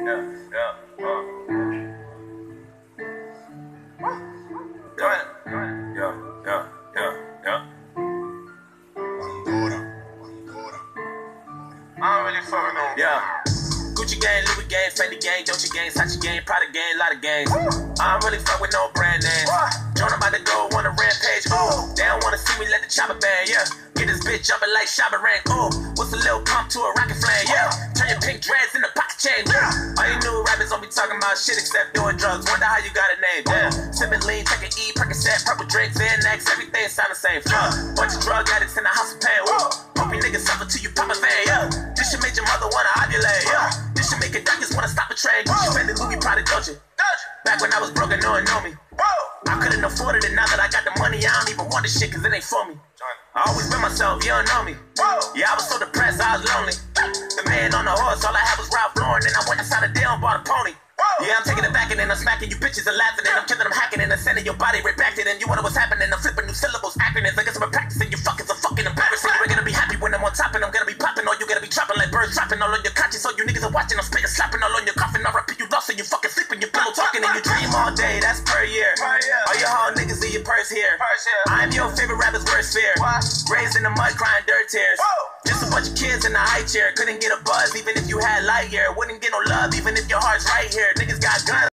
I don't really fucking know. Gucci gang, Louis gang, Fendi gang, Dolce gang, Sachi gang, Prada gang, lot of gangs. I don't really fuck with no brand names. Joan about to go on a rampage. They don't wanna see me let the chopper bang. Get this bitch jumping like Shabba Rank. What's a little pump to a rocket flame? Turn your pink dreads into pocket chain. All you new rappers don't be talking about shit except doing drugs. Wonder how you got a name. Sipping lean, taking E, Percocet, purple drinks, Xanax, everything sound the same. Bunch of drug addicts in the house of pain. Hope you niggas suffer till you pop a vein. This should make your mother wanna ovulate. This should make a duckers wanna stop a train. Gucci, Fendi, Louis, Prada, Dolce. Back when I was broke and no one know me. I couldn't afford it, and now that I got the money, I don't even want this shit cause it ain't for me. I always been myself, you don't know me. Yeah, I was so depressed, I was lonely. The man on the horse, all I had was Ralph Lauren, and I went inside a deal and bought a pony. Yeah, I'm taking it back and then I'm smacking you bitches and laughing and I'm killing them hacking and I'm sending your body right back to then you wonder what's happening. I'm flipping new syllables, acronyms. I guess I'm practicing you fuckers are fucking embarrassing. You ain't gonna be happy when I'm on top and I'm gonna be popping or you gonna be dropping like birds dropping all on your conscience. So you niggas are watching, I'm spitting, slapping all on your coffin. I repeat you lost and you fucking sleeping, your pillow talking and you dream all day. That's per year. All your whole niggas in your purse here. I'm your favorite rapper's worst fear. Raised in the mud, crying dirt tears. Just a bunch of kids in the high chair. Couldn't get a buzz even if you had light year. Wouldn't get no love even if your heart's right here. Niggas got guns.